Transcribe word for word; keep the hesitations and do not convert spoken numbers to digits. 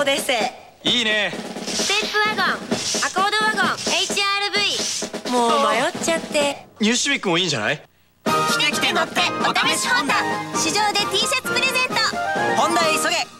オデッセイ。 いいね。 ステップワゴン、アコードワゴン、エイチアールブイ。 もう迷っちゃって。 ニューシビックもいいんじゃない？ 来て来て乗ってお試しホンダ。市場で T シャツプレゼント。ホンダへ急げ。